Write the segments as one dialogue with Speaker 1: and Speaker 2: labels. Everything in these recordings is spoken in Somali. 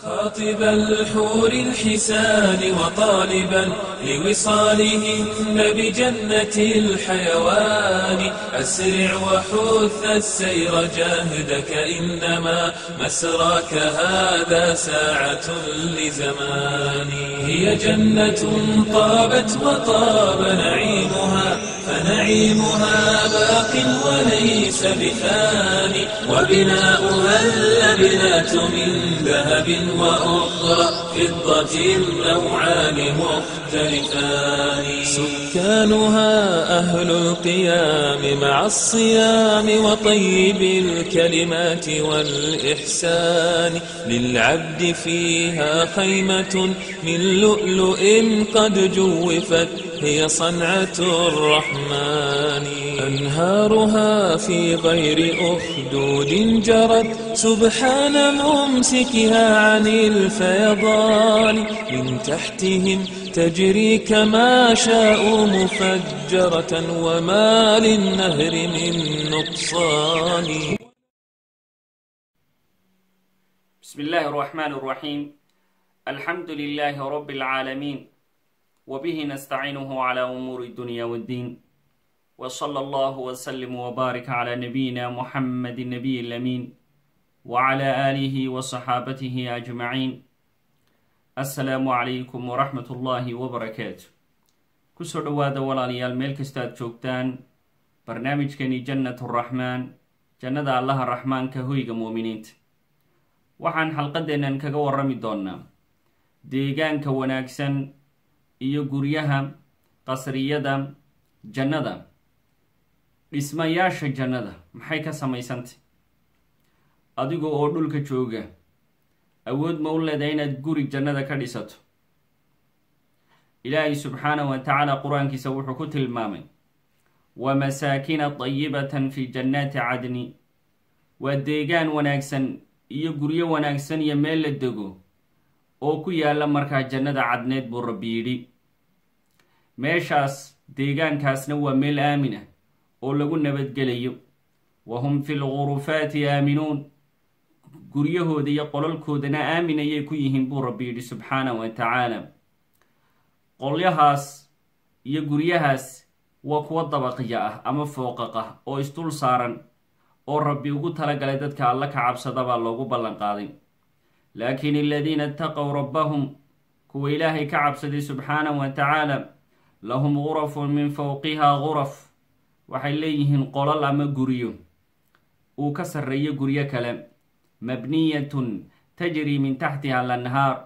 Speaker 1: خاطب الحور الحسان وطالبا لوصالهن بجنة الحيوان أسرع وحث السير جاهدك إنما مسراك هذا ساعة لزمان هي جنة طابت وطاب نعيمها فنعيمها باق وليس بثاني وبناؤها اللبنات من ذهب وأخرى فضة نوعان مختلفان سكانها أهل القيام مع الصيام وطيب الكلمات والإحسان للعبد فيها خيمة من لؤلؤ قد جوفت هي صنعة الرحمن أنهارها في غير أخدود جرت سبحان ممسكها عن الفيضان من تحتهم تجري كما شاءوا مفجرة وما للنهر من نقصان.
Speaker 2: بسم الله الرحمن الرحيم. الحمد لله رب العالمين وبه نستعينه على أمور الدنيا والدين وصلى الله وسلم وبارك على نبينا محمد النبي الأمين وعلى آله وصحابته أجمعين. السلام عليكم ورحمة الله وبركاته. كسر دواد ولاليال ميل كستاد جوجتان برنامج كني جنة الرحمن جنة الله الرحمن كهويق مؤمنين وحان حلقدنا كغا ورمي دونا ديغان كوناكسن iyo guryaha qasriyada jannada dhismayaasha jannada maxay ka samaysantay adiga oo dhulka jooga awood ma u leedahay inaad guri jannada ka dhisato ilaahay subxaanahu wa ta'ala quraankiisa wuxuu ku tilmaamay wa masaakina tayyibatan fi jannati adni wa deegaan wanaagsan iyo guryo wanaagsan iyo meel la dego oo ku yaala markaa jannada cadneed buu Rabbi yidhi meeshaas deegaankaasna waa meel aamina oo lagu nabadgelayo wahum fil ghurufaati aaminuun guryahooda iyo qolalkoodana aamin ayay ku yihiin buu Rabbi yidhi subxaanahu wa ta'ala qolyahaas iyo guryahaas waa kuwa dabaqya ah ama fooqaq ah oo isdul saaran oo Rabbi ugu talagalay dadka alla ka cabsada baa loogu ballan qaaday لكن الذين اتقوا ربهم كو إلهي كعب سدي سبحانه وتعالى لهم غرف من فوقها غرف وحليهن قلال أما قريو وكسر ري قرية كلام مبنية تجري من تحتها الأنهار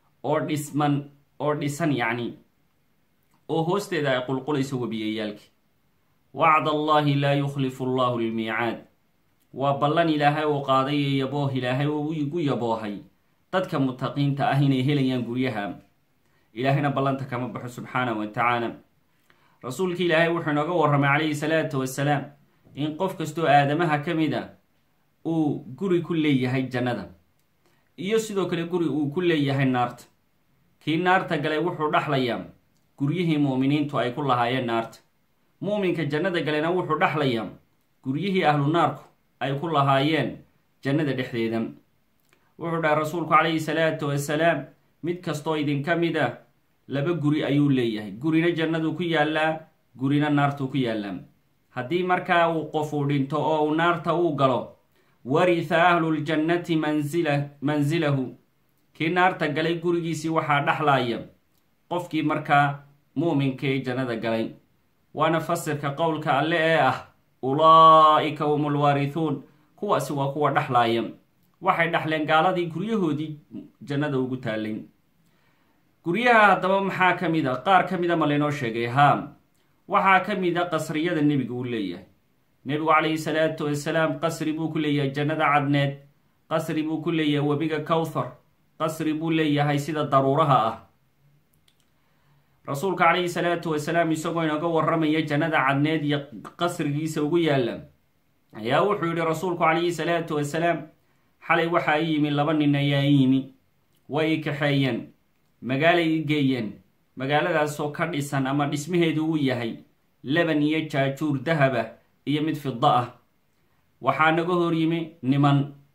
Speaker 2: أردسان يعني هوست إذا يقول قل يسوى بيالك وعد الله لا يخلف الله الميعاد وبلن إلهي وقاضي يبوه إلهي ويقو يبوهي dadka mutaqiinta ah inay helayaan guryaha ilaahayna ballanta kama baxo subxaanahu wa ta'ala rasuulka ilaahay wuxuu nooga warramay calayhi salaatu wassalaam in qof kastoo aadamaha ka mid ah uu guri ku leeyahay jannada iyo sidoo kale guri uu ku leeyahay naarta kii naarta galay wuxuu dhaxlayaa guryihii muuminiintu ay ku lahaayeen naarta muuminka jannada galayna wuxuu dhaxlayaa guryihii ahlu naarku ay ku lahaayeen jannada dhexdeeda wuxuu dhahay rasuulku calayhi salaatu wassalaam mid kastoo idinka mid ah laba guri ayuu leeyahay gurina jannadu ku yaallaa gurina naartu ku yaallaa haddii markaa uu qofu dhinto oo uu naarta uu galo waritha ahluljannati manzilahu kii naarta galay gurigiisii waxaa dhaxlaaya qofkii markaa muuminka ee jannada galay waana fasirka qowlka alle ee ah ulaa'ika humul waarithuun kuwaasi waa kuwa dhaxlaaya waxay dhaxleen gaaladii guryahoodii jannada ugu taalayn guryaha haddaba maxaa ka mid a qaar ka mida ma laynoo sheegay haa waxaa ka mid a qasriyada nebiga uu leeyahay nebigu calayhi salaatu wassalaam qasri buu ku leeyahay jannada cadneed qasri buu ku leeyahay webiga kawthar qasri buu leeyahay sida daruuraha ah rasuulka calayhi salaatu wassalaam isagoo inooga warramaya jannada cadneed iyo qasrigiisa ugu yaalla ayaa wuxuu yidhi rasuulku calayhi salaatu wassalaam xalay waxaa i yimi laba nin ayaa i yimi way i kaxeeyeen magaalay i geeyeen magaaladaasoo ka dhisan ama dhismaheedu uu yahay leban iyo jaajuur dahaba iyo mid fidda ah waxaa naga hor yimi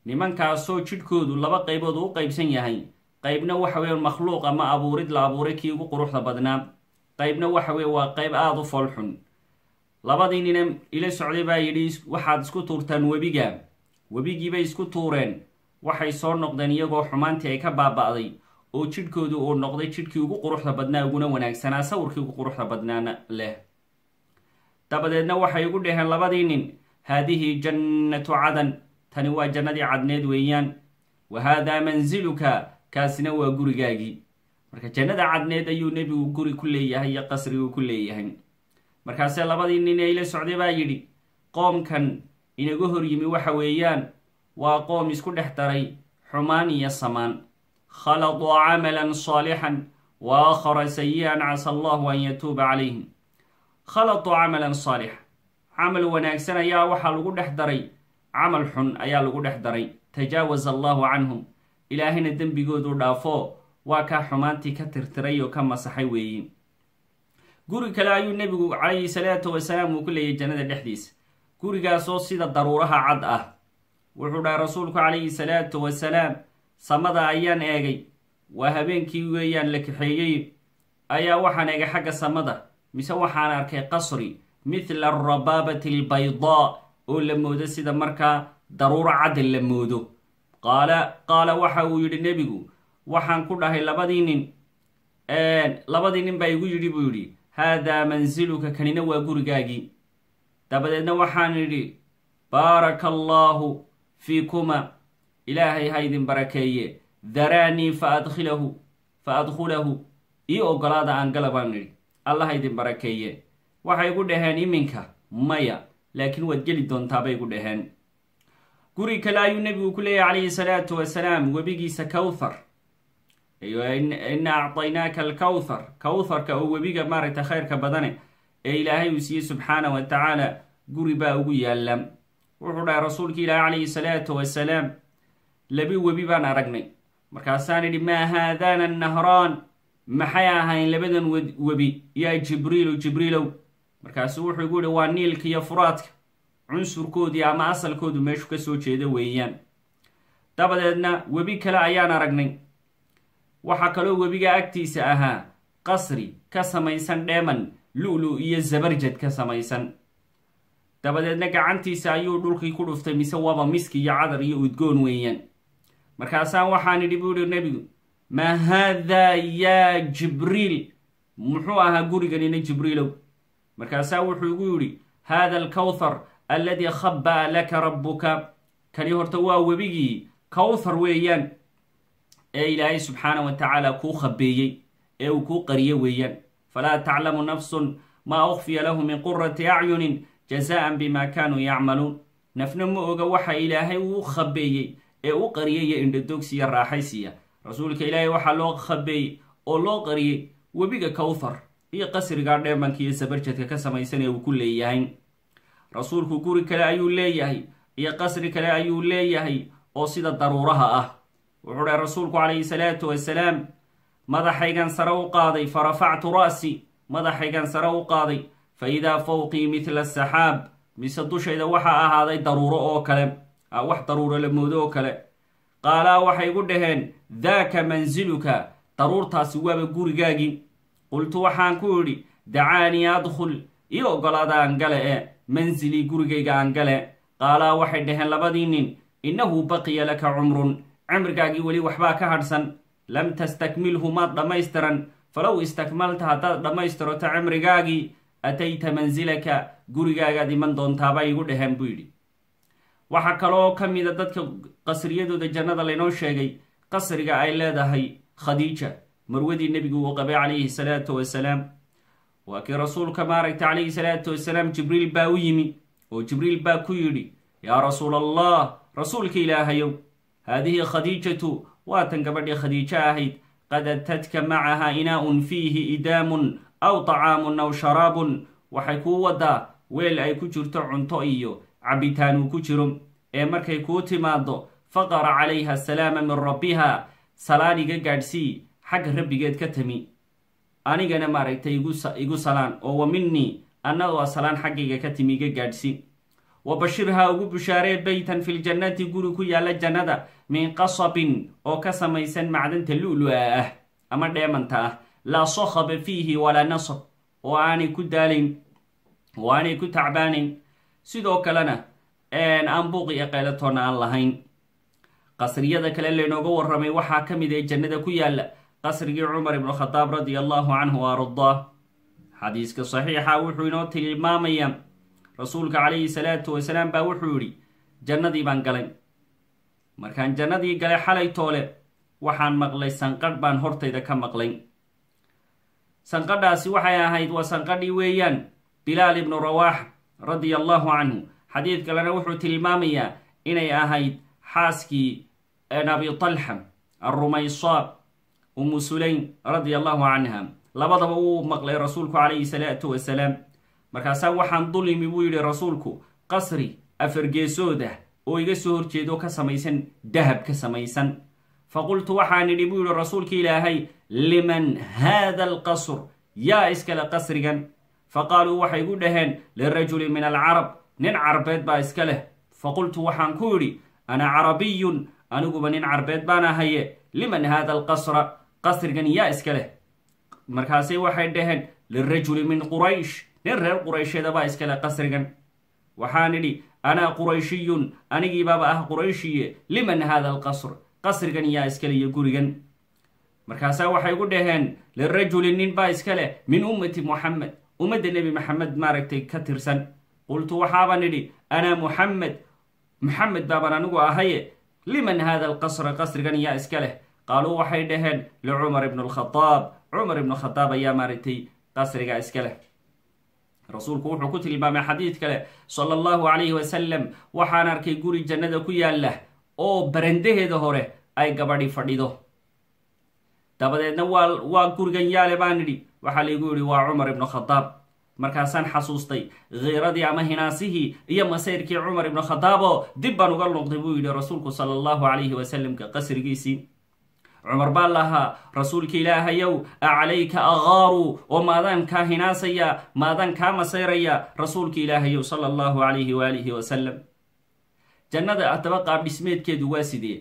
Speaker 2: nimankaasoo jidhkoodu laba qaybood u qaybsan yahay qaybna waxa weeye makhluuq ama abuurid la abuuray kii ugu quruxda badnaa qaybna waxa weeye waa qayb aada u foolxun labadii nina ila socday baa yidhi waxaad isku tuurtaan webigiibay isku tuureen waxay soo noqdeen iyagoo xumaantii ay ka baaba'day oo jidhkoodu uu noqday jidhkii ugu quruxda badnaa uguna wanaagsanaa sawirkii ugu quruxda badnaana leh dabadeedna waxay ugu dhaheen labadii nin haadihi jannatu cadan tani waa jannadii cadneed weeyaan wa haadaa mansiluka kaasina waa gurigaagii marka jannada cadneed ayuu nebigu guri ku leeyahay iyo qasriguu ku leeyahay markaasee labadii nin ee ila socday baa yidhi qoomkan inaga hor yimi waxa weeyaan waa qoom isku dhex daray xumaan iyo samaan khaladuu camalan saalixan wa aakhara sayi'an casa allahu an yatuuba calayhim khaladuu camalan saalix camal wanaagsan ayaa waxaa lagu dhex daray camal xun ayaa lagu dhex daray tajaawaza allahu canhum ilaahayna dembigoodu dhaafo waa kaa xumaantii ka tirtiray oo ka masaxay weeye guri kale ayuu nebigu calayhi salaatu wasalaam uu ku leeyahy jannada dhexdiisa gurigaasoo sida daruuraha cad ah wuxuu dhahay rasuulku calayhi salaatu wasalaam samada ayaan eegay waa habeenkii weeyaan la kaxeeyey ayaa waxaan eegay xagga samada mise waxaan arkay qasri mithla arabaabati albaydaa oo la moodo sida markaa daruuro cadda la moodo qaala waxa uu yidhi nebigu waxaan ku dhahay labadii nin baa igu yidhi buu yidhi haadaa mansiluka kanina waa gurigaagii dabadeedna waxaan idhi baaraka allaahu fiikuma ilaahay ha idin barakeeye daraanii fa adkhulahu ii ogolaada aan gala baan idhi alla ha idin barakeeye waxay gu dhaheen iminka maya laakiin waad geli doontaa bay gu dhaheen guri kale ayuu nebigu ku leeyahy calayhi salaatu wasalaam webigiisa kawthar ina acطaynaaka alkawthar kawtharka oo webiga maaragtay khayrka badane ee ilaahay uu siiyey subxaana wa tacaala guri baa ugu yaalla wuxuu dhahay rasuulka ilaahi calayhi salaatu wasalaam labi webi baan aragnay markaasaan idhi maa haadaana nahraan maxay ahayn labadan webi yaa jibriilow markaasuu wuxuu igu yihi waa niilka iyo furaadka cunsurkoodii ama asalkoodu meeshu ka soo jeeda weeyaan dabadeedna webi kale ayaan aragnay waxaa kaloo webiga agtiisa ahaa qasri ka samaysan dheeman lu-lu iyo zabarjad ka samaysan dabadeedna gacantiisa ayuu dhulkii ku dhuftay mise waba miski iyo cadar iyo udgoon weeyaan markaasaan waxaan idhi buu yihi nebigu maa haadaa yaa jibriil muxuu ahaa guriganina jibriilow markaasaa wuxuu igu yidhi haada alkawthar alladii khabba'a laka rabbuka kani horta waa webigii kawthar weeyaan ee ilaahay subxaana wa tacaala kuu khabeeyey ee uu kuu qariye weeyaan falaa taclamu nafsun maa ukhfiya lahu min qurati acyunin jazaan bima kaanuu yacmaluun nafna ma oga waxa ilaahay uu khabeeyey ee u qariyaya indhadogsiya raaxaysiya rasuulka ilaahay waxaa loo khabeeyey oo loo qariyey webiga kawthar iyo qasrigaa dheemanka iyo sabarjadka ka samaysan ee uu ku leeyahay rasuulku guri kale ayuu leeyahay iyo qasri kale ayuu leeyahay oo sida daruuraha ah wuxuu dhahay rasuulku calayhi salaatu wasalaam madaxaygan sare u qaaday fa rafactu ra'si madaxaygan sare u qaaday fa idaa fawqii midla asaxaab mise dushayda waxaa ahaaday daruuro oo kale wax daruuro la moodo oo kale qaalaa waxay gu dhaheen daaka mansiluka daruurtaasi waaba gurigaagii qultu waxaan ku idhi dacaanii adkhul ii ogolaada aan gale e mansilii gurigayga aan gale qaalaa waxay dhaheen labadii nin innahu baqiya laka cumrun cimrigaagii weli waxbaa ka hadhsan lam tastakmilhu maad dhammaystiran falow istakmalta haddaad dhammaystirto cimrigaagii atayta mansilaka gurigaagaad iman doontaabay igu dhaheen buu yidhi waxaa kaloo ka mida dadka qasriyadooda jannada laynoo sheegay qasriga ay leedahay khadiija marwadii nebigu uu qabay calayhi salaatu wasalaam waa kii rasuulka maaragtay calayhi salaatu wasalaam jibriil baa u yimi oo jibriil baa ku yidhi yaa rasuul allah rasuulka ilaahayow haadihi khadiijatu waatan gabadhii khadiijo ahayd qad atadka macaha inaa'un fiihi idaamun aw طacaamun aw sharaabun waxay kuu wadaa weel ay ku jirto cunto iyo cabitaan uu ku jiro ee markay kuu timaado faqara calayha asalaama min rabbiha salaan iga gaadhsii xagga rabbigeed ka timi anigana maaragtay igu salaan oo wa minii annagoo salaan xaggayga ka timi iga gaadhsi wabashirhaa ugu bushaaree beytan fi ljannati guri ku yaalla jannada min qasabin oo ka samaysan macdanta lu'lu'a ah ama dheemanta ah laa sakhaba fiihi walaa nasab oo aanay ku daalayn oo aanay ku tacbaanayn sidoo kalena aan buuq iyo qaylatoona aan lahayn qasriyada kale laynooga warramay waxaa ka mid ee jannada ku yaalla qasrigii cumar ibnu khadaab radia allahu canhu wa ardaah xadiiska saxiixa wuxuu inoo tilmaamayaa rasuulka calayhi salaatu wasalaam baa wuxuu yidhi jannadii baan galay markaan jannadii galay xalay toole waxaan maqlay sanqadh baan hortayda ka maqlay sanqadhaasi waxay ahayd waa sanqadhii weeyaan bilaal ibnu rawaax radia allahu canhu xadiid kalena wuxuu tilmaamayaa inay ahayd xaaskii abi talxa alrumaysaa umu sulaym radia allahu canha labadaba wuu maqlay rasuulku calayhi salaatu wasalaam markaasaa waxaan dul imi buu yidhi rasuulku qasri afargeesood ah oo iga soo horjeedo ka samaysan dahab ka samaysan faqultu waxaan idhi buu yidhi rasuulka ilaahay liman haada alqasr yaa iskale qasrigan faqaaluu waxay gu dhaheen lirajuli min alcarab nin carbeed baa iska leh faqultu waxaan ku idhi ana carabiyun aniguba nin carbeed baan ahaye liman haada alqasra qasrigan yaa iska leh markaasay waxay dhaheen lirajuli min quraysh nin reer quraysheeda baa iskale qasrigan waxaan idhi anaa qurayshiyun anigiibaaba ah qurayshiye liman haada alqasr qasrigan yaa iskale iyo gurigan markaasaa waxay gu dhaheen lirajuli nin baa iska leh min ummati muxamed ummadda nebi maxamed maaragtay ka tirsan qultu waxaaban idhi anaa muxamed baaban anigu ahaye liman haada alqasra qasrigan yaa iska leh qaaluu waxay dhaheen licumar ibn alkhadaab cumar ibnu khadaab ayaa maaragtay qasriga iska leh rasuulku wuxuu ku tilmaamay xadiid kale sala allahu calayhi wasalam waxaan arkay guri jannada ku yaalla oo barandaheeda hore ay gabadhi fadhido dabadeedna waa gurigan yaale baan idhi waxaa laygu yidhi waa cumar ibnu khadaab markaasaan xasuustay khiiradii ama hinaasihii iyo masayrkii cumar ibnu khadaaboo dib baan uga noqday buu yidhi rasuulku sala allahu calayhi wasalamka qasrigiisii cumar baa lahaa rasuulka ilaahayow acalayka agaaru oo maadaan kaa hinaasaya maadaan kaa masayraya rasuulka ilaahayow sala allahu calayhi waalihi wasalam jannada haddaba qaab dhismeedkeedu waa sidee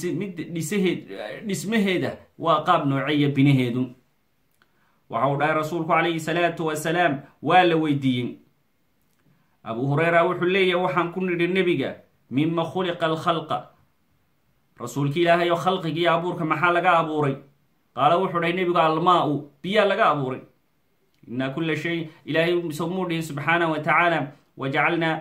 Speaker 2: dhismaheeda waa qaab nooceeya binaheedu waxa uu dhahay rasuulku calayhi salaatu wasalaam waa la weydiiyey abu hureyra wuxuu leeyahay waxaan ku nidhi nebiga mima khuliqa alkhalqa rasuulka ilaahay oo khalqigii abuurka maxaa laga abuuray qaala wuxuu dhahay nebigu almaa-u biyaa laga abuuray inaa kula shay ilaahay somuu dhihin subxaanah wa tacaala wajacalnaa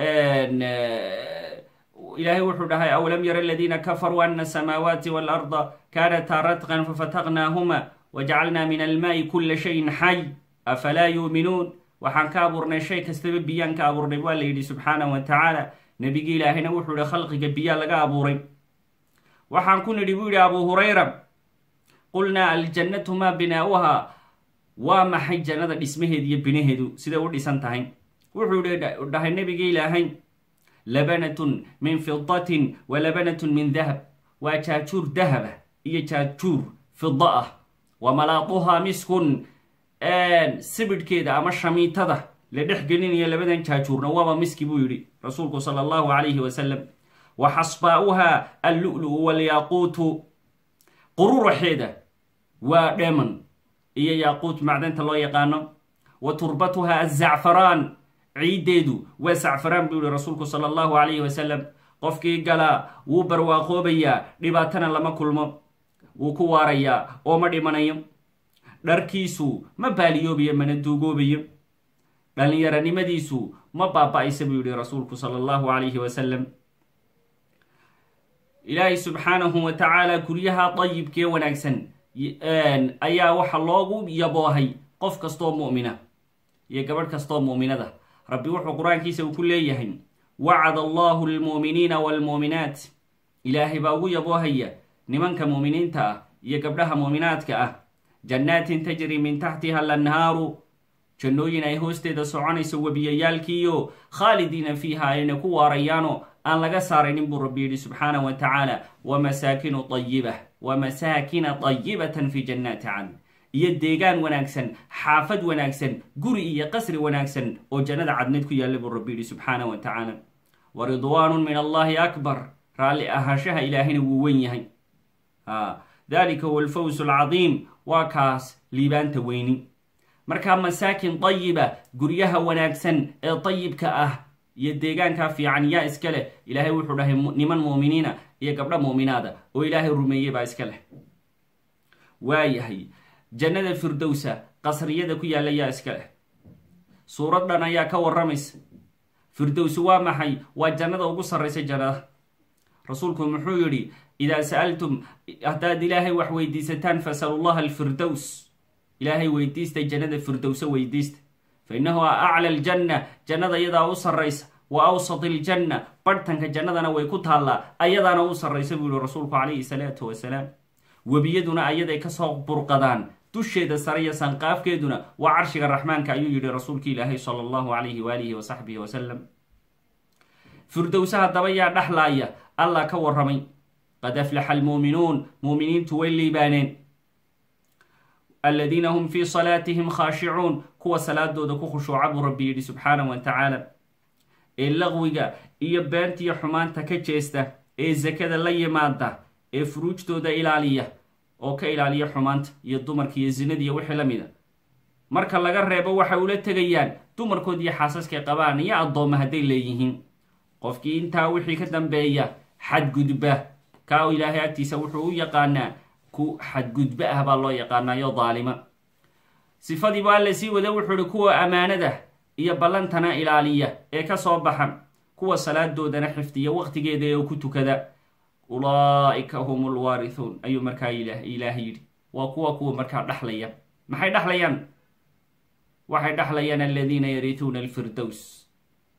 Speaker 2: ilaahay wuxuu dhahay awlam yara aladiina kafaruu ana asamaawaati waalarda kaanataa ratqan fafataqnaahuma wajacalnaa min almaai kula shayin xay afalaa yuuminuun waxaan ka abuurnay shay kastaba biyaan ka abuurnay waa la yidhi subxaanah wa tacaala nebigi ilaahayna wuxuu yihi khalqiga biyaa laga abuuray waxaan ku nidhi buu yidhi abu hurayra qulnaa aljannatu maa binaa'uhaa waa maxay jannada dhismaheedu iyo binaheedu siday u dhisan tahay wuxuu dhahay nebigi ilaahay labanatun min fidatin wa labanatun min dahab waa jaajuur dahaba iyo jaajuur fida ah wa malaaduhaa miskun sibidhkeeda ama shamiitada la dhex gelinaya labadan jaajuurna waaba miski buu yidhi rasuulku sala allahu calayhi wasalam wa xasbaa'uhaa allu'lu'u walyaaquutu qururaxeeda waa dheeman iyo yaaquut macdanta loo yaqaano wa turbatuhaa azacfaraan ciiddeedu waa sacfaraan buu yihi rasuulku sala allahu calayhi wasalam qofkii galaa wuu barwaaqoobayaa dhibaatana lama kulmo wuu ku waarayaa oo ma dhimanayo dharkiisu ma baaliyoobayo mana duugoobayo dhallinyaranimadiisu ma baaba-aysa buu yihi rasuulku sala allahu calayhi wasalam ilaahay subxaanahu wa tacaala guryaha dayibkee wanaagsan ayaa waxa loogu yaboohay qof kastoo mu'mina iyo gabadh kastoo mu'minada rabbi wuxuu qur-aankiisa uu ku leeyahay wacada allahu almu'miniina waalmu'minaat ilaahay baa ugu yaboohaya nimanka mu'miniinta ah iyo gabdhaha mu'minaadka ah jannaatin tajri min taxtiha alanhaaru jannooyin ay hoosteeda soconayso webiyayaalkiiyo khaalidiina fiiha ayna ku waarayaano aan laga saaraynin buu rabbi yidhi subxaanah wa tacaala wamasaakina طayibatan fi jannaati cadn iyo deegaan wanaagsan, xaafad wanaagsan, guri iyo qasri wanaagsan oo jannada cadneed ku yaalla buu rabbi yidhi subxaanahu wa tacaala. wa ridwaanun min allahi akbar, raalli ahaanshaha ilaahina wuu wen yahay. dalika huwa alfawsu alcadiim, waa kaas liibaanta weyni. markaa masaakin dayiba, guryaha wanaagsan ee dayibka ah iyo deegaankaa fiican yaa iska leh? ilaahay wuxuu dhahay niman mu'miniina iyo gabdho mu'minaada oo ilaahay rumeeyey baa iska leh. waayahay, jannada firdowsa qasriyada ku yaalla yaa iska leh? suuraddan ayaa ka warramaysa. firdowsi waa maxay? waa jannada ugu sarraysa jannada. rasuulku muxuu yidhi, idaa sa'altum, haddaad ilaahay wax weydiisataan fasalu llaha alfirdows, ilaahay weydiista jannada firdowsa weydiista. fa innahu acla aljanna, jannada iyadaa u sarraysa, wa awsat iljanna, barhtanka jannadana way ku taallaa, ayadaana u sarraysa buu yihi rasuulku calayhi salaatu wasalaam. webiyaduna ayaday kasoo burqadaan, dusheeda sare iyo sanqaafkeeduna waa carshiga raxmaanka, ayuu yidhi rasuulki ilaahay sala allahu calayhi waalihi wasaxbihi wasalam. firdowsa haddaba yaa dhexlaaya? allah ka warramay, qad aflaxa almuuminuun, muuminiintu way liibaaneen. aladiina hum fii salaatihim khaashicuun, kuwa salaadooda ku khushuuca buu rabbi yidhi subxaanahu wa tacaala. ee laqwiga iyo beentiyo xumaanta ka jeesta, ee sakada la yimaada, ee furuujdooda ilaaliya oo ka ilaaliya xumaanta iyo dumarka iyo zinadiiyo wixii la mida. marka laga reebo waxay ula tegayaan dumarkood iyo xaasaskay qabaan iyo addoomma hadday leeyihiin. qofkii intaa wixii ka dambeeya xadgudba, kaa ilaahay agtiisa wuxuu u yaqaanaa ku xadgudba ah baa loo yaqaanayo daalima. sifadii baa alla sii wada wuxuu ihi kuwa ammaanada iyo ballantana ilaaliya ee ka soo baxan, kuwa salaadoodana xifdiya waqtigeeda ee ku tukada, ulaa'ika hum lwaarithuun, ayuu markaa ilaahay yidhi waa kuwa markaa dhexlaya. maxay dhexlayaan? waxay dhexlayaan aladiina yariituuna alfirdows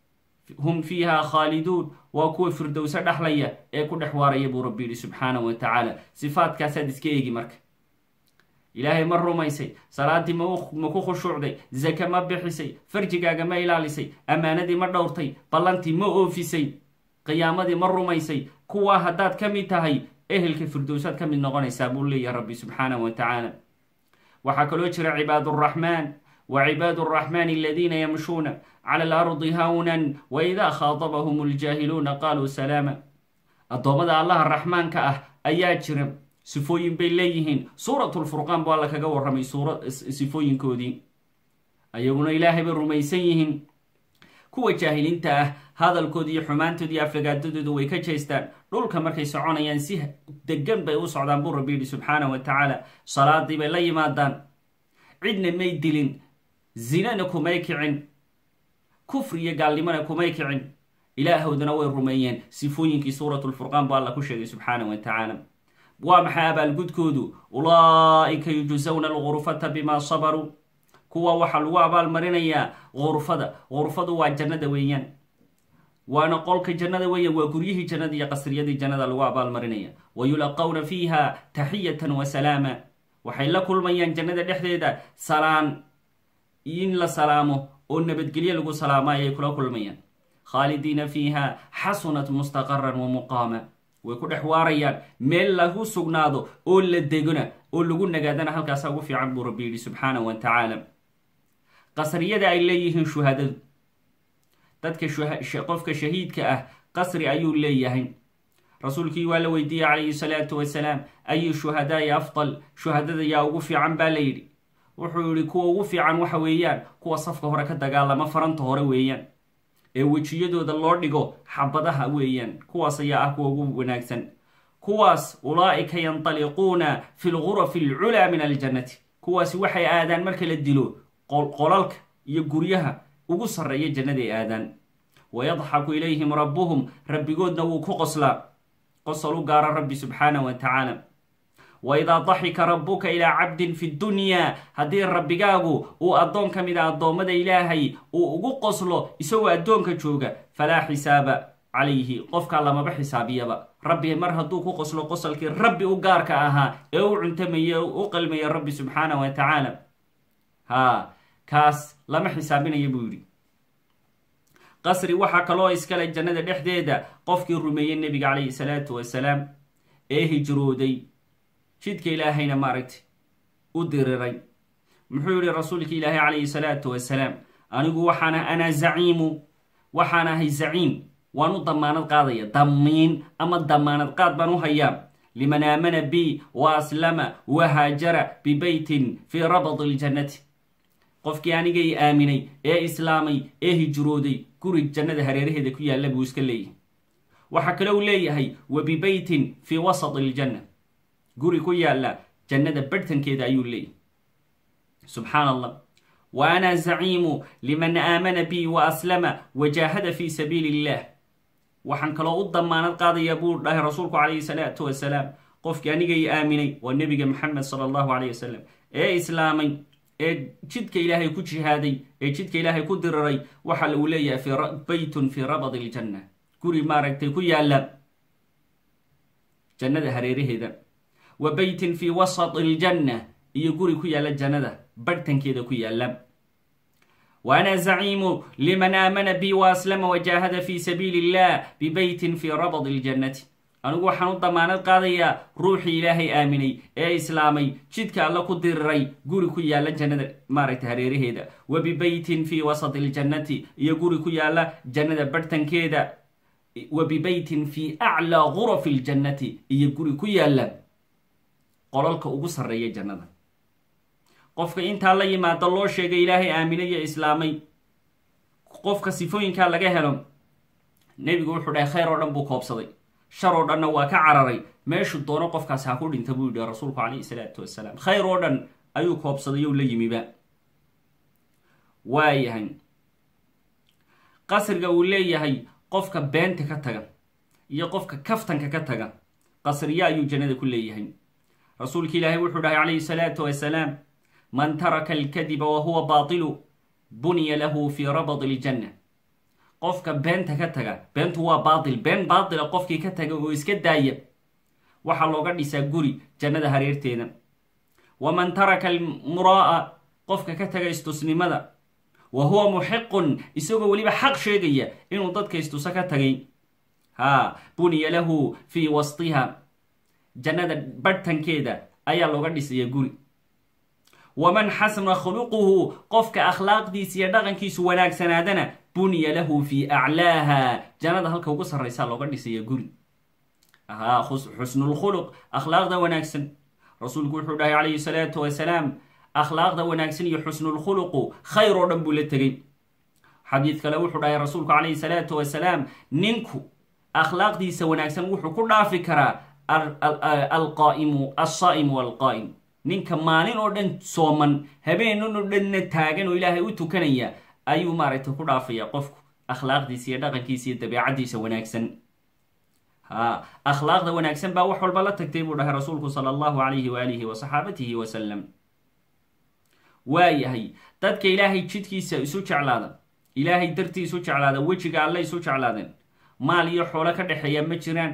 Speaker 2: hum fiiha khaaliduun, waa kuwa firdowsa dhexlaya ee ku dhex waaraya buu rabbi yidhi subxaanahu wa tacaala. sifaadkaasaad iska eegi marka. ilaahay ma rumaysay? salaadii ma ku khushuucday? zake ma bixisay? farjigaaga ma ilaalisay? ammaanadii ma dhowrtay? ballantii ma oofisay? qiyaamadii ma rumaysay? kuwaa haddaad ka mid tahay ehelka firdowsaad ka mid noqonaysaa buu leeyahay rabbi subxaanahu wa tacaala. waxaa kaloo jira cibaaduraxmaan, wa cibaadu araxmaani aladiina yamshuuna cala alardi hawnan wa idaa khaatabahum aljaahiluuna qaaluu salaama. addoommada allaha raxmaanka ah ayaa jira, sifooyin bay leeyihiin. suuratulfurqaan buu alla kaga warramay sifooyinkoodii. ayaguna ilaahay bay rumaysan yihiin. kuwa jaahiliinta ah hadalkoodi iyo xumaantoodi iyo aflagaadadooda way ka jeestaan. dhulka markay soconayaan si degan bay u socdaan buu rabbi yidhi subxaanahu wa tacaala. salaadii bay la yimaadaan, cidna may dilin, zinana kumay kicin, kufri iyo gaalnimona kumay kicin. ilaahoodana way rumeeyeen. sifooyinkii suuratulfurqaan buu alla ku sheegay subxaanahu wa tacaala. waa maxay abaalgudkoodu? ulaa'ika yujzawna algurfata bimaa sabaruu, kuwa waxaa lagu abaalmarinayaa gurfada. gurfadu waa jannada weeyaan, waana qolka jannada weeyaan, waa guryihii jannada iyo qasriyadii jannada lagu abaalmarinaya. wayulaqawna fiiha taxiyatan wa salaama, waxay la kulmayaan jannada dhexdeeda salaan, in la salaamo oo nabadgelyo lagu salaamo ayay kula kulmayaan. khaalidiina fiiha xasunat mustaqaran wa muqaama, way ku dhex waarayaan meel lagu sugnaado oo la degona oo lagu nagaadana halkaasa ugu fiican buu rabbi yidhi subxaanahu wa tacaala. qasriyada ay leeyihiin shuhadadu, dadka qofka shahiidka ah qasri ayuu leeyahay. rasuulkii waa la weydiiyey calayhi salaatu wasalaam, ayu shuhadaai afdal, shuhadada yaa ugu fiican baa la yidhi. wuxuu yihi kuwa ugu fiican waxa weeyaan kuwa safka hore ka dagaalama, faranta hore weeyaan, ee wejiyadooda loo dhigo xabadaha weeyaan. kuwaas ayaa ah kuwa ugu wanaagsan. kuwaas ulaa'ika yantaliquuna fi lgurafi alculaa min aljannati, kuwaasi waxay aadaan marka la dilo qolalka iyo guryaha ugu sarreeya jannaday aadaan. wayadxaku ilayhim rabbuhum, rabbigoodna wuu ku qoslaa, qosol u gaara rabbi subxaanahu wa tacaala. waidaa daxika rabbuka ilaa cabdin fi dunyaa, haddii rabbigaagu uu addoon ka mid a addoommada ilaahay uu ugu qoslo isagoo addoonka jooga, falaa xisaaba calayhi, qofkaa lamaba xisaabiyaba. rabbi mar hadduu ku qoslo qosolkii rabbi u gaarka ahaa ee u cuntamaya u qalmaya rabbi subxaanahu wa tacaala, kaas lama xisaabinaya buu yidhi. qasri waxaa kaloo iskale jannada dhexdeeda qofkii rumeeyey nebiga calayhi salaatu wasalaam ee hijrooday, jidka ilaahayna maaragtay u diriray, muxuu yihi rasuulka ilaahay calayhi salaatu wasalaam anigu ana zaciimu waxaan ahay zaciim waan u damaanad qaadaya damiin ama damaanad qaad baan u hayaa liman aamana bi wa aslama wa haajara bibeytin fii rabadi iljannati qofkii aniga i aaminay ee islaamay ee hijrooday guri jannada hareeraheeda ku yaalla buu iska leeyahay waxaa kale uu leeyahay wa bibeytin fii wasati iljanna guri ku yaalla jannada barhtankeeda ayuu leeyahay subxaan allah wa ana zaciimu liman aamana bi wa aslama wajaahada fii sabiili illah waxaan kaloo u damaanad qaadaya buu dhahay rasuulku calayhi salaatu wasalaam qofkii aniga i aaminay waa nebiga maxamed sala allahu calayh wasalam ee islaamay ee jidka ilaahay ku jihaaday ee jidka ilaahay ku diriray waxa uu leeyahay beytun fii rabadi iljanna guri maaragtay ku yaalla jannada hareeraheeda wa beytin fii wasati iljanna iyo guri ku yaalla jannada barhtankeeda ku yaalla wa ana zaciimu liman aamana bi wa aslama wajaahada fii sabiili illah bibeytin fii rabadi iljannati anigu waxaan u damaanad qaadayaa ruuxii ilaahay aaminay ee islaamay jidka alla ku diriray guri ku yaalla jannada maaragtay hareeraheeda wa bibeytin fii wasati iljannati iyo guri ku yaalla jannada barhtankeeda wa bibeytin fii aclaa gurafi iljannati iyo guri ku yaalla qolalka ugu sarreeya jannada qofka intaa la yimaado loo sheegay ilaahay aaminay ee islaamay qofka sifooyinkaa laga helo nebigu wuxuu dhahay khayr oo dhan buu koobsaday shar oo dhanna waa ka cararay meeshuu doono qofkaas ha ku dhinta buu yidhi rasuulku calayhi salaatu wasalaam khayr oo dhan ayuu koobsaday ou la yimiba waayahay qasriga uu leeyahay qofka beenta ka taga iyo qofka kaftanka ka taga qasriya ayuu jannada ku leeyahay rasuulka ilaahay wuxuu dhahay calayhi salaatu wasalaam man taraka alkadiba wa huwa baatilu buniya lahu fii rabadi iljanna qofka beenta ka taga beentu waa baatil been baatila qofkii ka taga oo iska daaya waxaa looga dhisaa guri jannada hareerteeda waman taraka almuraa'a qofka ka taga istusnimada wa huwa muxiqun isagoo weliba xaq sheegaya inuu dadka istusa ka tagay buniya lahu fii wastiha jannada barhtankeeda ayaa looga dhisaya guri waman xasna khuluquhu qofka akhlaaqdiisa iyo dhaqankiisu wanaagsanaadana buniya lahu fii aclaaha jannada halka ugu sarraysaa looga dhisaya guri xusnulkhuluq akhlaaqda wanaagsan rasuulku wuxuu dhahay calayhi salaatu wasalaam akhlaaqda wanaagsan iyo xusnulkhuluqu khayr oo dhan buu la tegey xadiid kale wuxuu dhahay rasuulku calayhi salaatu wasalaam ninku akhlaaqdiisa wanaagsan wuxuu ku dhaafi karaa alsaa'imu walqaa'im ninka maalin oo dhan sooman habeenan oo dhanna taagan oo ilaahay u tukanaya ayuu maaragtay ku dhaafaya qofku akhlaaqdiisa iyo dhaqankiisa iyo dabeecaddiisa wanaagsan akhlaaqda wanaagsan baa wax walba la tagtay buu dhahay rasuulku sala allahu calayhi waalihi wa saxaabatihi wasalam waayahay dadka ilaahay jidkiisa isu jeclaada ilaahay dartii isu jeclaada wejiga alle isu jeclaadeen maal iyo xoolo ka dhexeeya ma jiraan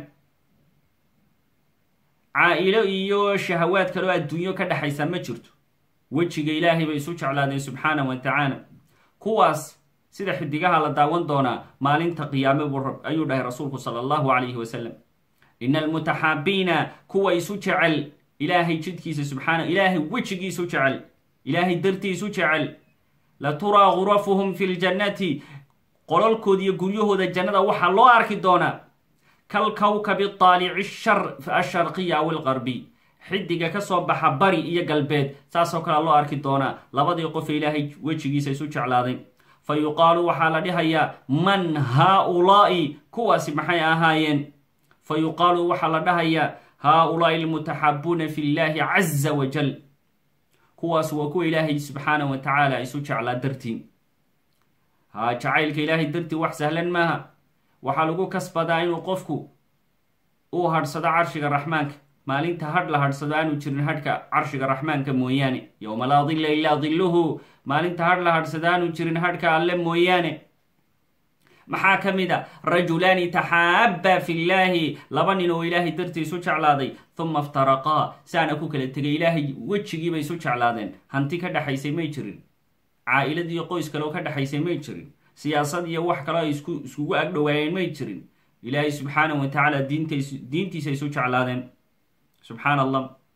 Speaker 2: caa-ilo iyo shahawaad kaloo adduunyo ka dhexaysa ma jirto wejiga ilaahay bay isu jeclaadeen subxaana wa tacaala kuwaas sida xidigaha la daawan doonaa maalinta qiyaame ayuu dhahay rasuulku sala allahu calayhi wasalam ina almutaxaabiina kuwa isu jecel ilaahay jidkiisa subxaana ilaahay wejigiisu jecel ilaahay dartiisu jecel la turaa gurafuhum fi ljannati qolalkooda iyo guryahooda jannada waxaa loo arki doonaa kalkawkabi taalici asharqiya aw alqarbi xidiga ka soo baxa bari iyo galbeed saasoo kalea loo arki doonaa labadii qofe ilaahay wejigiisa isu jeclaaday fa yuqaalu waxaa la dhihayaa man haa-ulaa'i kuwaasi maxay ahaayeen fa yuqaalu waxaa la dhahayaa haa-ulaa'i almutaxabuuna fi llaahi caza wajal kuwaas waa kuwa ilaahay subxaana wa tacaala isu jeclaa dartii jacaylka ilaahay dartii wax sahlan maaha waxaa lagu kasbadaa inuu qofku uu hadhsado carshiga raxmaanka maalinta hadh la hadhsado aanu jirin hadhka carshiga raxmaanka mooyaane yowma laa dilla ilaa dilluhu maalinta hadh la hadhsado aanu jirin hadhka alle mooyaane maxaa ka mid a rajulaani taxaabaa fi llaahi laba nin oo ilaahay dartii isu jeclaaday uma iftaraqaa saana ku kala tegay ilaahay wejigiibay isu jeclaadeen hanti ka dhexaysay may jirin caa-ilad iyo qoys kale oo ka dhexaysay may jirin siyaasad iyo wax kaleo ay iskugu agdhowaayeen may jirin ilaahay subxaana wa tacaala diintiisa isu jeclaadeen subxaan allah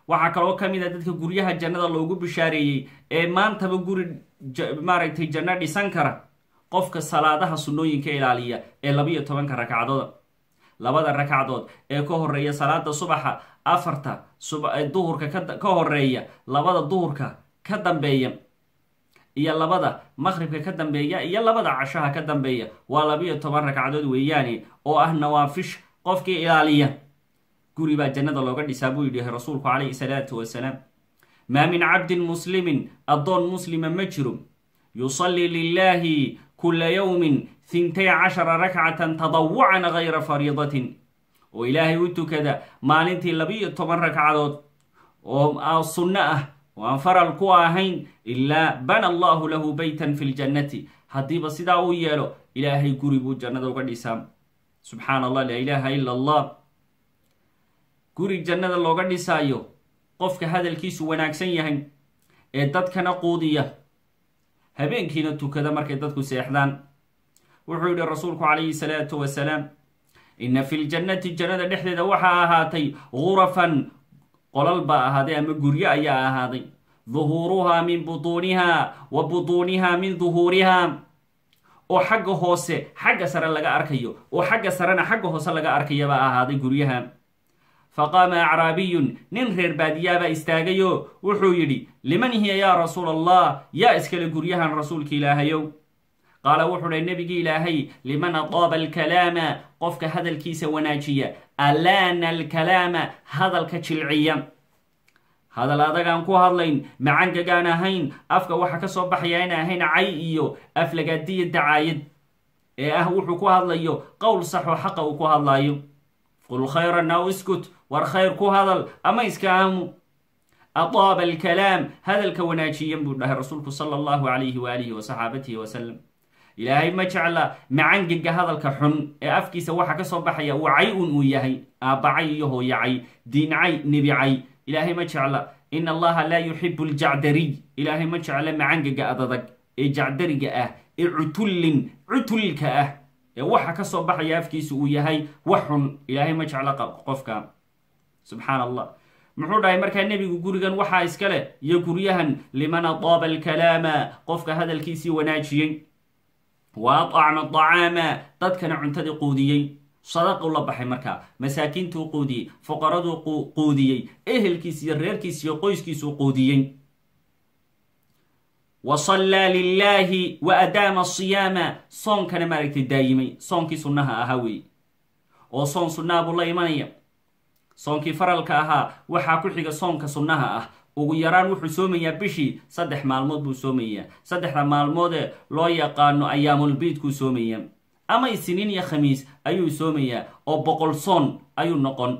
Speaker 2: waxaa kaloo ka mid a dadka guryaha jannada loogu bishaareeyey ee maantaba guri maaragtay janno dhisan kara qofka salaadaha sunnooyinka ilaaliya ee 12 ragcadood labada ragcadood ee ka horeeya salaada subaxa afarta duhurka ka horeeya labada duhurka ka dambeeya iyo labada maqribka ka dambeeya iyo labada cashaha ka dambeeya waa 12 ragcadood weeyaani oo ah nawaafish qofkii ilaaliya guri baa jannada looga dhisaa buu yidhi rasuulku calayhi salaatu wasalaam maa min cabdin muslimin addoon muslima ma jiro yusallii lilaahi kula yawmin 12 rakcatan tadawucan gayra fariidatin oo ilaahay u tukada maalintii 12 ragcadood oo sunno ah oo aan faral ku ahayn ilaa bana allahu lahu baytan fi ljannati haddiiba sidaa uu yeelo ilaahay guri buu jannada uga dhisaa subxaana allah laa ilaaha ila allah guri jannada looga dhisaayo qofka hadalkiisu wanaagsan yahay ee dadkana quudiya habeenkiina tukada markay dadku seexdaan wuxuu yidhi rasuulku calayhi salaatu wasalaam inna fi ljannati jannada dhexdeeda waxaa ahaatay gurafan qolal baa ahaaday ama guryo ayaa ahaaday duhuuruhaa min butuuniha wa butuuniha min duhuuriha oo xagga hoose xagga sare laga arkayo oo xagga sarena xagga hoose laga arkayabaa ahaaday guryaha faqaama acraabiyun nin reer baadiyaabaa istaagayo wuxuu yidhi liman hiya yaa rasuul allah yaa iskale guryahan rasuulka ilaahayow qaala wuxuu dhahay nebigii ilaahay liman adaaba alkalaama qofka hadalkiisa wanaajiya alaana alkalaama hadalka jilciya hadal adagaan ku hadlayn macangagaan ahayn afka waxa ka soo baxaya in ahayn cay iyo aflagaadiya dacaayad ee ah wuxuu ku hadlayo qowl sax oo xaqa uu ku hadlayo qul khayran aw iskut war khayr ku hadal ama iska aamu adaaba alkalaam hadalka wanaajiyan buu dhahay rasuulku sala allahu calayhi waalihi wasaxaabatihi wasalam ilaahay ma jecla macangiga hadalka xun ee afkiisa waxa ka soo baxaya uu cay uu yahay aabbacay iyo hooyacay diincay nebicay ilaahay ma jecla in allaha laa yuxibu ljacdariy ilaahay ma jecla macangiga adadag ee jacdariga ah ee cutulka ah ee waxa ka soo baxaya afkiisa uu yahay wax xun ilaahay ma jecla qofka subxaan allah muxuu dhahay markaa nebigu gurigan waxaa iska leh iyo guryahan liman adaaba alkalaama qofka hadalkiisii wanaajiyey wa atacma acaama dadkana cuntadii quudiyey sadaqu la baxay markaa masaakiintuu quudiyey fuqaraduu quudiyey ehelkiis iyo reerkiis iyo qoyskiisuu quudiyey wa sallaa lilaahi wa adaama asiyaama soonkana maaragtay daayimay soonkii sunnaha ahaa weeye oo soon sunnaha buu la imanaya soonkii faralka ahaa waxaa ku xiga soonka sunnaha ah ugu yaraan wuxuu soomayaa bishii 3 maalmood buu soomayaa 3 maalmoodee loo yaqaano ayaamulbiidkuu soomayaa ama isniin iyo khamiis ayuu soomayaa oo 100 soon ayuu noqon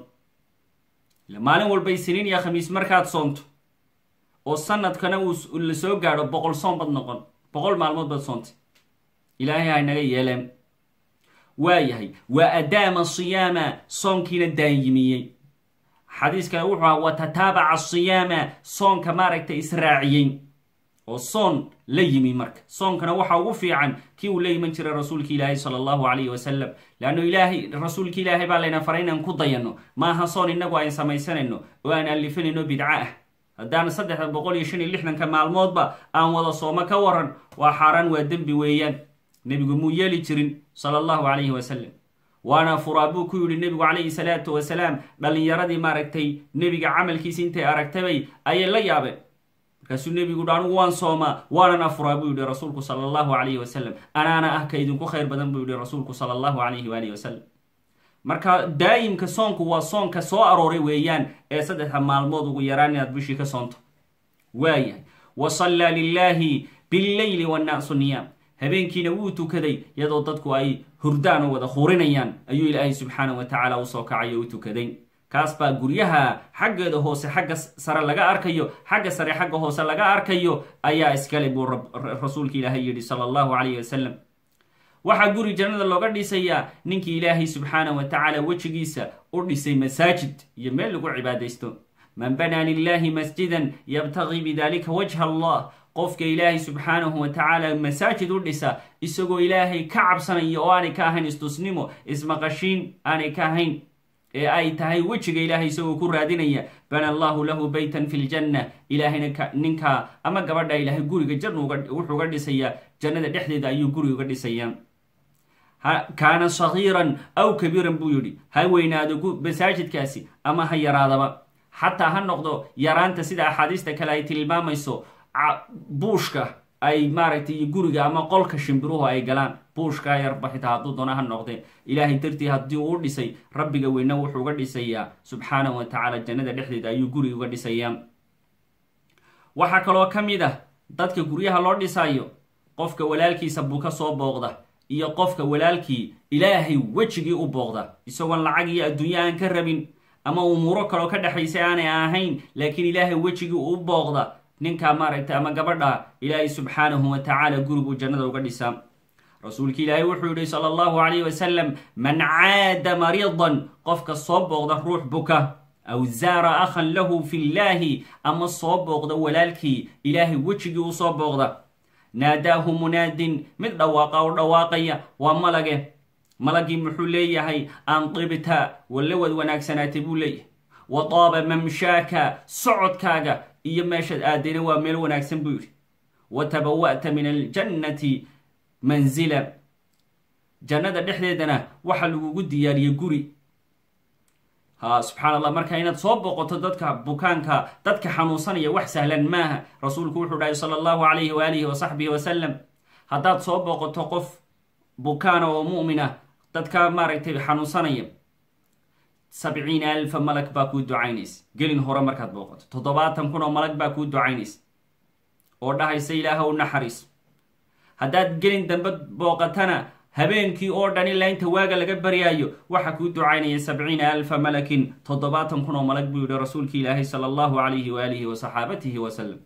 Speaker 2: maalin walba isniin iyo khamiis markaad soonto oo sanadkana uu la soo gaadho 100 soon bad noqon 100 maalmood bad soontay ilaahay ha naga yeeleen waayahay waa adaama siyaama soonkiina daayimiyey xadiiska wuxuu ahaa watataabaca asiyaama soonka maaragtay israaciyey oo soon la yimi marka soonkana waxa ugu fiican kii uu la yiman jiray rasuulka ilaahay sala allahu calayhi wasalam leanno ilaahay rasuulka ilaahay baa layna faray inaan ku dayanno maaha soon innagu aan samaysanayno oo aan alifanayno bidca ah haddaan 365 maalmoodba aan wada sooma ka waran waa xaaraan waa dembi weeyaan nebigu muu yeeli jirin sala allahu calayhi wasalam waana furaa buu ku yidhi nebigu calayhi salaatu wasalaam dhallinyaradii maaragtay nebiga camalkiisi intay aragtabay ayay la yaabeen markaasuu nebigu hi anugu waan soomaa waanan afuraa buu yidhi rasuulku sala allahu calayhi wasalam anaana ah ka idinku khayr badan buu yidhi rasuulku sala allahu calayhi waalihi wasalam marka daayimka soonku waa soonka soo arooray weeyaan ee 3 maalmood ugu yaraan inaad bishii ka soonto waayahay wa sallaa lilaahi billeyli wannaasu niyaam habeenkiina wuu tukaday iyadoo dadku ay hurdaan oo wada hurinayaan ayuu ilaahay subxaanahu wa tacaala usoo kacay oo u tukaday kaas baa guryaha xaggeeda hoose xagga sare laga arkayo xagga sare xagga hoose laga arkayo ayaa iskale buu rasuulka ilaahay yidhi sala allahu calayhi wasalam waxaa guri jannada looga dhisayaa ninkii ilaahay subxaanahu wa tacaala wejigiisa u dhisay masaajid iyo meel lagu cibaadaysto man banaa lilaahi masjidan yabtagii bidalika wajha allah qofka ilaahay subxaanahu wa tacaala masaajid u dhisa isagoo ilaahay ka cabsanaya oo aanay ka ahayn istusnimo ismaqashiin aanay ka ahayn ee ay tahay wejiga ilaahay isagoo ku raadinaya bana allahu lahu baytan fi ljanna, ilaahayna ninka ama gabadha ilaahay guriga janna wuxuu uga dhisayaa jannada dhexdeeda ayuu guriga uga dhisayaa. kaana sagiiran aw kabiiran buu yidhi, ha weynaado masaajidkaasi ama ha yaraadaba, xataa ha noqdo yaraanta sida axaadiista kale ay tilmaamayso buushka ay maaragtay guriga ama qolka shimbiruhu ay galaan, buushkaa yarba xitaa hadduu doona ha noqdee, ilaahay dartii haddii uu dhisay rabbiga weyne wuxuu uga dhisayaa subxaanahu wa tacaala jannada dhexdeeda ayuu guriga uga dhisayaa. waxaa kaloo ka mid ah dadka guryaha loo dhisayo qofka walaalkiisa buka soo booqda iyo qofka walaalkii ilaahay wejigii u booqda isagoon lacag iyo adduunyo aan ka rabin ama umuuro kaloo ka dhexaysa aanay ahayn, laakiin ilaahay wejigii u booqda ninka maaragtay ama gabadha ilaahay subxaanahu wa tacaala guriguu jannada uga dhisaa. rasuulki ilaahay wuxuu yihi sala allahu calayhi wasalam, man caada mariidan, qofka soo booqda ruux buka, aw zaara akhan lahu fi llaahi, ama soo booqda walaalkii ilaahay wejigii u soo booqda, naadaahu munaadin, mid dhawaaqa oo dhawaaqaya waa malage. malagii muxuu leeyahay an tibta, wallawad wanaagsanaatay buu leeyahay, wa taaba mamshaaka, socodkaaga iyo meeshaad aadayna waa meel wanaagsan buu yidhi, wa tabawa'ta min aljannati manzila, jannada dhexdeedana waxa lagugu diyaariyey guri. subxaan allah, marka inaad soo boqoto dadka bukaanka, dadka xanuunsanaya wax sahlan maaha. rasuulku wuxuu dhahay sala allahu calayhi waalihi wasaxbihi wasalam, haddaad soo boqoto qof bukaana oo mu'min ah, dadka maaragtay xanuunsanaya, 70,000 malag baa kuu ducaynaysa. gelin hore markaad booqato 70,000 oo malag baa kuu ducaynaysa oo dhahaysa ilaahow naxariis. haddaad gelin dambe booqatana habeenkii oo dhan ilaa inta waaga laga baryaayo waxa kuu ducaynaya 70,000 malakin, 70,000 oo malag buu yihi rasuulki ilaahay sala allahu calayhi waalihi wasaxaabatihi wasalam.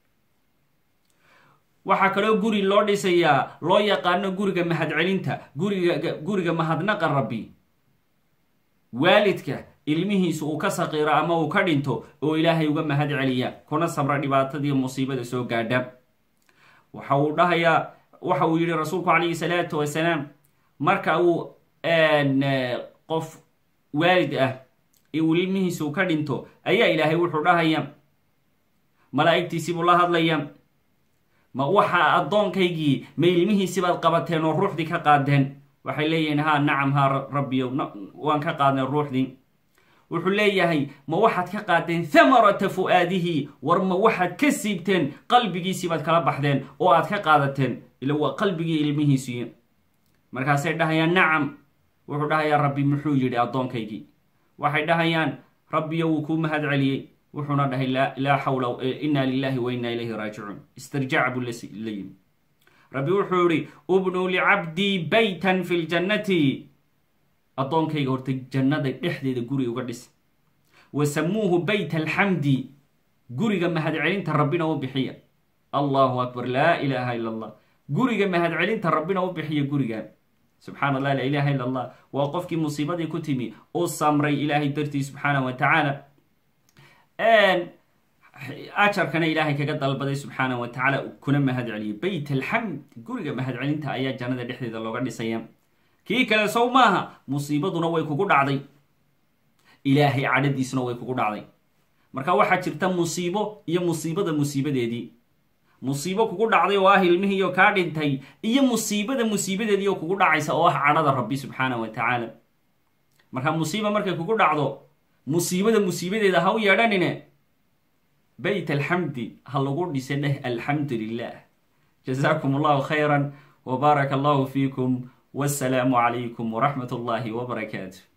Speaker 2: waxaa kaloo guri loo dhisayaa loo yaqaano guriga mahadcelinta, guriga mahadnaqa rabbi. waalidka ilmihiisu uu ka saqiiro ama uu ka dhinto oo ilaahay uga mahad celiya, kuna sabra dhibaatadii musiibada soo gaadha. waxa uu yihi rasuulku calayhi salaatu wasalaam, marka uu qof waalid ah uu ilmihiisu ka dhinto ayaa ilaahay wuxuu dhahaya, malaa'igtiisii buu la hadlaya, ma waxa addoonkaygii ma ilmihiisi baad qabateen oo ruuxdii ka qaadeen? waxay leeyihiin ha nacam, ha rabbiyo waan ka qaadnay ruuxdii. wuxuu leeyahay ma waxaad ka qaadeen thamarata fu'aadihi, war ma waxaad ka siibteen qalbigiisii baad kala baxdeen oo aad ka qaadateen, ila waa qalbigii ilmihiisii. markaasay dhahayaan nacam. wuxuu dhahayaa rabbi muxuu yidhi addoonkaygii? waxay dhahayaan rabbiyo wuu kuu mahad celiyey. wuxuuna dhahay laa xawla, inna lilahi wa inna ilayhi raajicuun. istirjaac buu la yimi. rabbi wuxuu yihi ubnuu licabdii baytan fi ljannati, addoonkayga horta jannada dhexdeeda guri uga dhis, wasamuuhu bayt alxamdi, guriga mahadcelinta rabbina u bixiya. allahu akbar, laa ilaaha ila allah. guriga mahadcelinta rabbina u bixiya gurigan. subxaan allah, laa ilaha ila allah. waa qofkii musiibadii ku timi oo samray ilaahay dartii subxaanahu wa tacaala, ajarkana ilaahay kaga dalbaday subxaanahu wa tacaala, kuna mahad celiyay. bayt alxamd, guriga mahadcelinta ayaa jannada dhexdeeda looga dhisaya. kii kale sow maaha, musiibaduna way kugu dhacday, ilaahay cadhadiisuna way kugu dhacday. marka waxaa jirta musiibo iyo musiibada musiibadeedii. musiibo kugu dhacday oo ah ilmihiiyo kaa dhintay, iyo musiibadeedii oo kugu dhacaysa oo ah cadhada rabbi subxaanahu wa tacaala. marka musiiba markay kugu dhacdo, musiibadeeda ha u yeedhanine, bayt alxamdi ha lagu dhisa dheh alxamdu lilah. jazaakum allahu khayran, wa baaraka allahu fiikum, wassalaamu calaykum waraxmat ullaahi wabarakaatu.